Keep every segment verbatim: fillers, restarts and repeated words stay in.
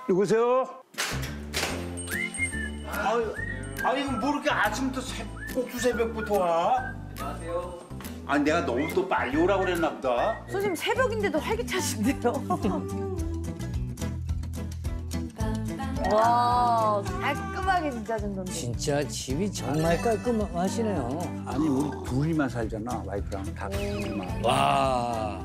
누구세요? 아유, 아니 뭐 이렇게 아침부터 새, 꼭두 새벽부터 와? 안녕하세요. 아 내가 너무 또 빨리 오라고 그랬나 보다. 선생님 새벽인데도 활기차신데요. 와 깔끔하게 진짜 정돈돼. 진짜 집이 정말 깔끔하시네요. 아니 우리 둘이만 살잖아 와이프랑 다 둘이만. 와.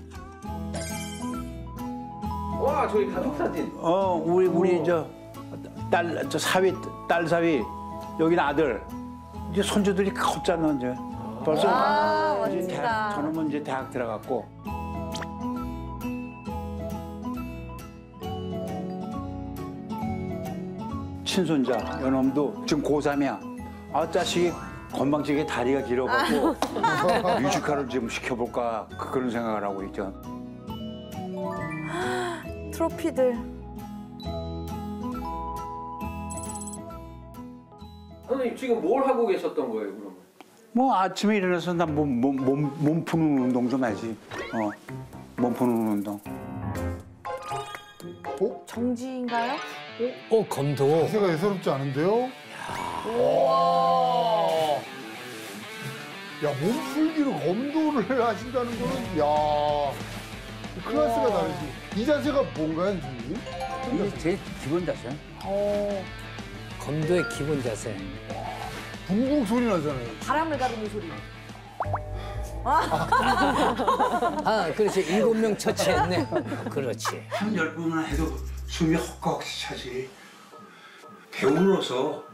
와, 저희 가족 사진. 어 우리 우리 저 딸 저 사위 딸 사위 여기는 아들 이제 손주들이 컸잖아 이제 벌써 아, 이제 멋지다. 대학 저놈은 이제 대학 들어갔고. 친손자 연놈도 지금 고삼이야. 아 자식이 건방지게 다리가 길어갖고 뮤지컬을 좀 시켜볼까 그런 생각을 하고 있죠. 트로피들. 선생님 지금 뭘 하고 계셨던 거예요, 그러면? 뭐 아침에 일어나서 나 몸 몸 몸 몸 푸는 운동 좀 하지. 어, 몸 푸는 운동. 정지인가요? 어, 검도. 자세가 예사롭지 않은데요? 우와. 야, 몸풀기로 검도를 하신다는 거는, 야 클래스가 다르지. 이 자세가 뭔가요, 선생님? 이게 제 기본 자세. 어, 검도의 기본 자세. 붕붕 소리 나잖아요. 바람을 가르는 소리. 아, 그렇지. 일곱 명 처치했네. 그렇지. 한 열 번만 해도 숨이 헛헛 차지. 배우로서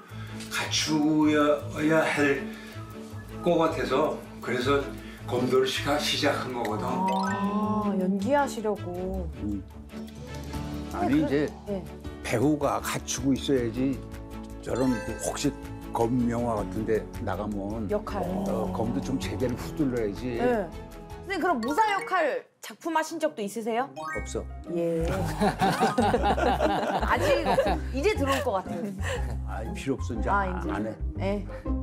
갖추어야 할 것 같아서 그래서 검도를 시가 시작한 거거든. 아 연기하시려고. 아니 이제 네. 배우가 갖추고 있어야지 저런 그 혹시 검 영화 같은데 나가면 역할. 어, 검도 좀 제대로 휘둘러야지. 네. 선생님 그럼 무사 역할 작품 하신 적도 있으세요? 없어. 예. 아직 이제 들어올 것 같아요. 아 필요 없어 이제 아 안 이제. 해. 네.